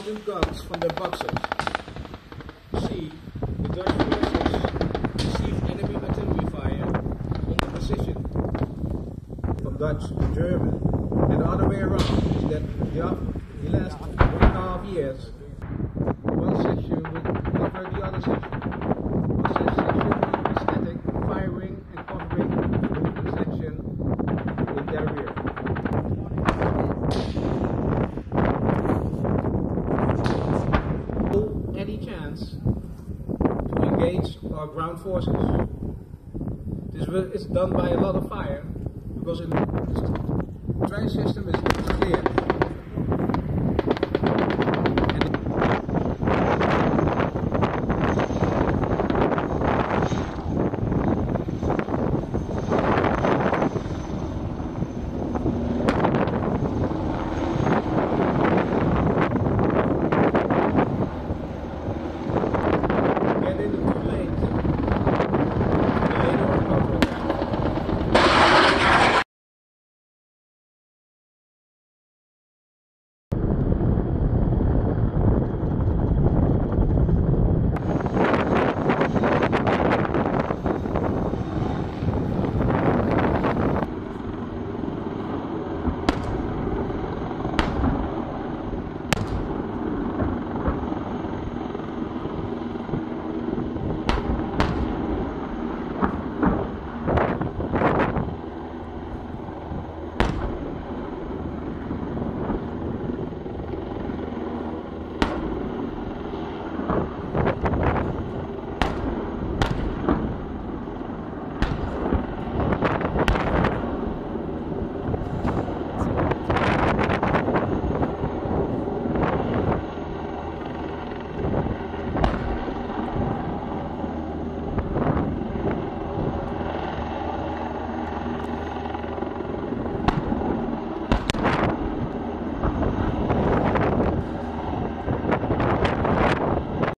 hardened guns from their boxes. C. The Dutch forces received enemy artillery fire on the position from Dutch to German. And the other way around is that the last 1.5 years, one section would cover the other section. One section would be static, firing and covering the moving section in their rear. Any chance to engage our ground forces. This is done by a lot of fire because the train system is clear.